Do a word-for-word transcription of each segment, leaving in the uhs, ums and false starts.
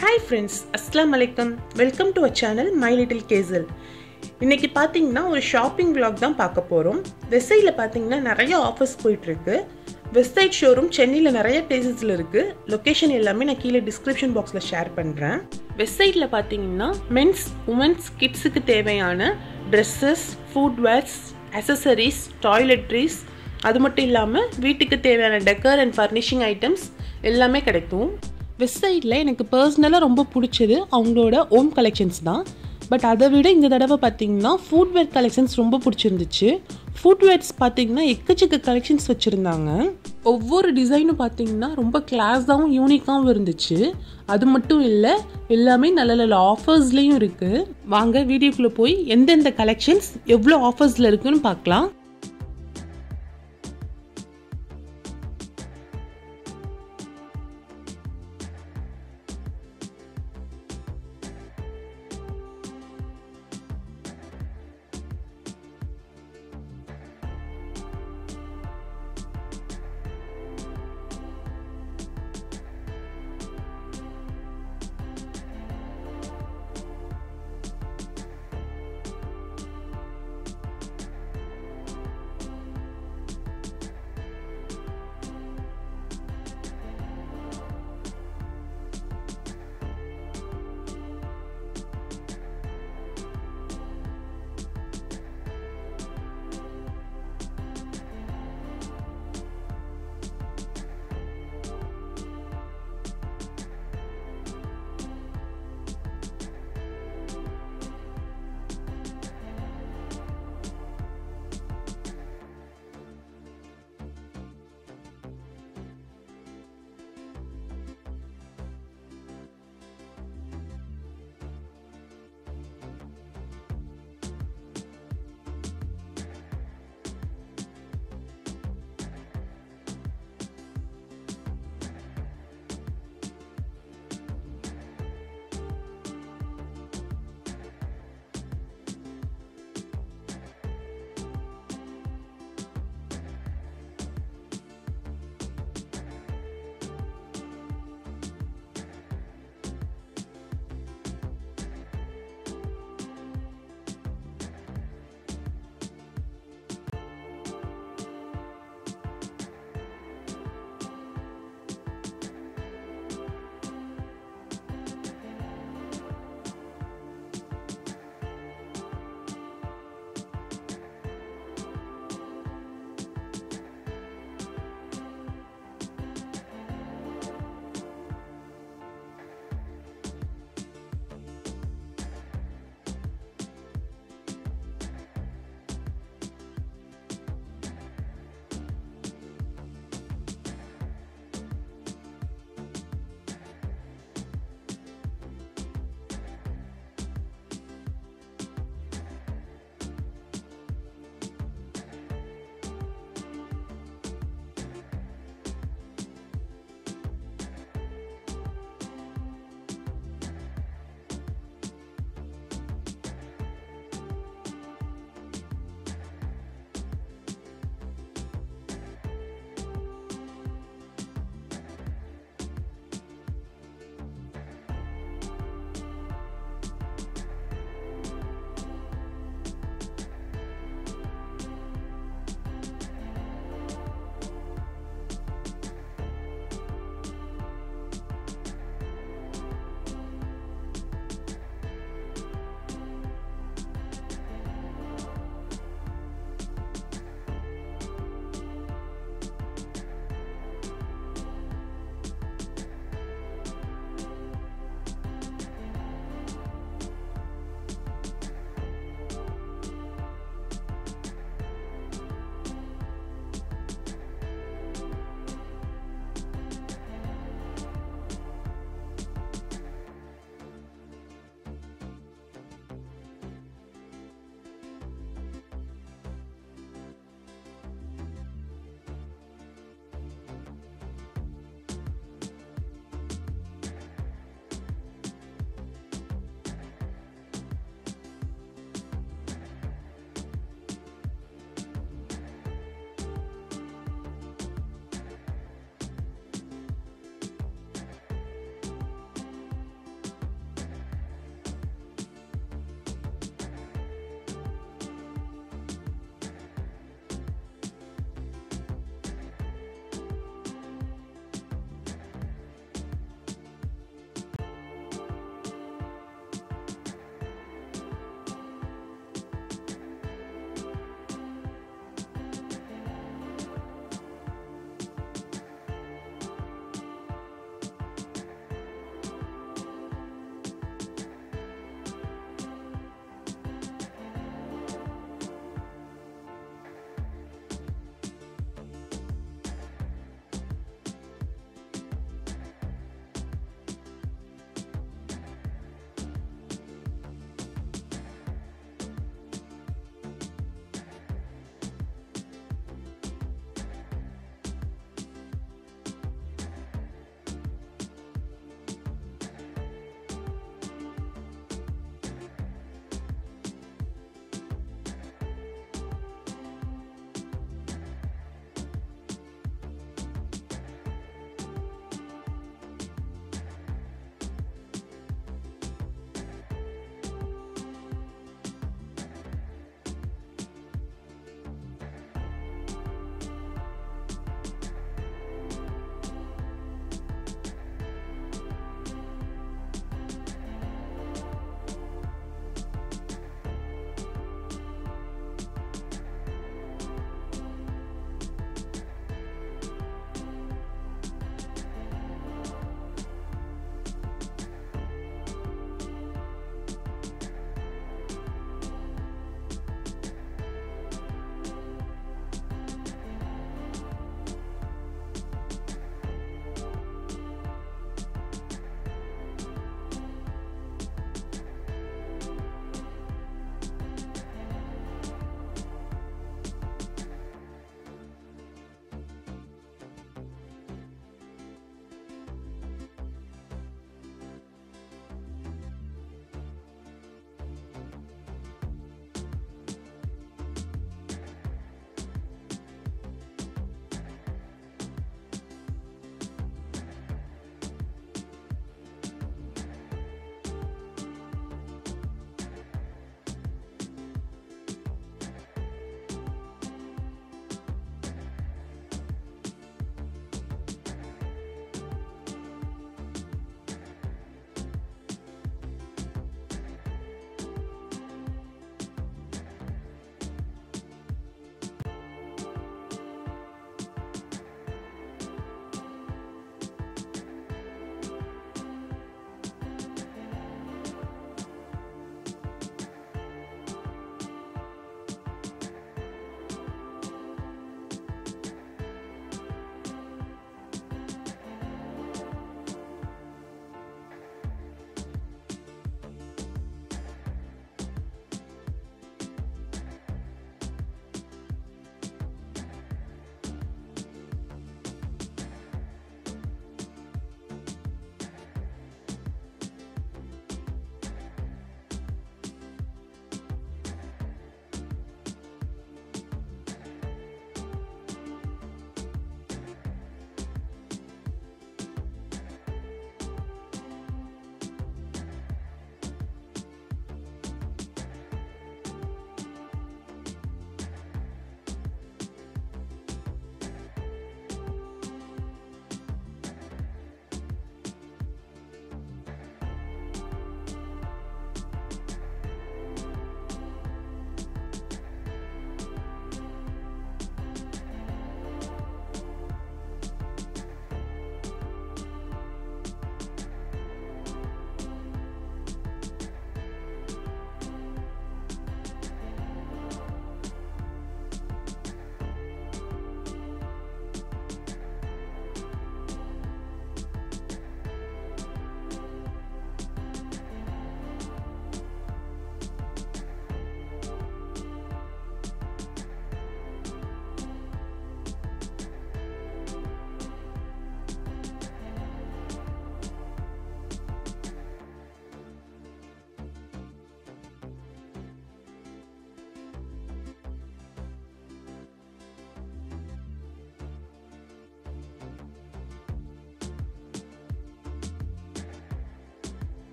Hi friends, Assalamu alaikum. Welcome to our channel My Little Castle. இன்னைக்கு பாத்தீங்கன்னா ஒரு shopping vlog தான் பார்க்க போறோம். வெஸ்ட்சைட்ல பாத்தீங்கன்னா நிறைய ஆஃபர்ஸ் போயிட்டு இருக்கு. வெஸ்ட்சைட் ஷோரூம் சென்னையில நிறைய பிளேसेसல இருக்கு. லொகேஷன் எல்லாமே நான் கீழ டிஸ்கிரிப்ஷன் பாக்ஸ்ல ஷேர் பண்றேன். வெஸ்ட்சைட்ல பாத்தீங்கன்னா men's, women's, kidsக்கு தேவையான dresses, footwears, accessories, toiletries, அது மட்டும் இல்லாம வீட்டுக்கு தேவையான decor and furnishing items எல்லாமே கிடைக்கும். வெஸ்ட்சைட்ல எனக்கு பர்சனலா ரொம்ப பிடிச்சது அவங்களோட ஹோம் கலெக்ஷன்ஸ் தான். பட் அதை விட இந்த தடவை பார்த்தீங்கன்னா ஃபுட்வேர் கலெக்ஷன்ஸ் ரொம்ப பிடிச்சிருந்துச்சு. ஃபுட்வேர்ஸ் பார்த்தீங்கன்னா எக்கச்சக்க கலெக்ஷன்ஸ் வச்சுருந்தாங்க. ஒவ்வொரு டிசைனும் பார்த்தீங்கன்னா ரொம்ப கிளாஸாகவும் யூனிக்காகவும் இருந்துச்சு. அது மட்டும் இல்லை, எல்லாமே நல்ல நல்ல ஆஃபர்ஸ்லேயும் இருக்குது. வாங்க வீடியோக்குள்ளே போய் எந்தெந்த கலெக்ஷன்ஸ் எவ்வளோ ஆஃபர்ஸில் இருக்குன்னு பார்க்கலாம்.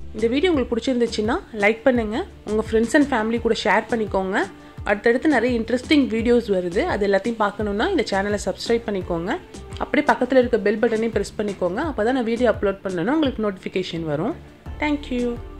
இந்த வீடியோ உங்களுக்கு பிடிச்சிருந்துச்சுன்னா லைக் பண்ணுங்கள், உங்கள் ஃப்ரெண்ட்ஸ் அண்ட் ஃபேமிலி கூட ஷேர் பண்ணிக்கோங்க. அடுத்தடுத்து நிறைய இன்ட்ரெஸ்டிங் வீடியோஸ் வருது, அது எல்லாத்தையும் பார்க்கணுன்னா இந்த சேனலை சப்ஸ்கிரைப் பண்ணிக்கோங்க. அப்படியே பக்கத்தில் இருக்க பெல் பட்டனையும் ப்ரெஸ் பண்ணிக்கோங்க. அப்போ தான் நான் வீடியோ அப்லோட் பண்ணேன்னா உங்களுக்கு நோட்டிஃபிகேஷன் வரும். தேங்க்யூ.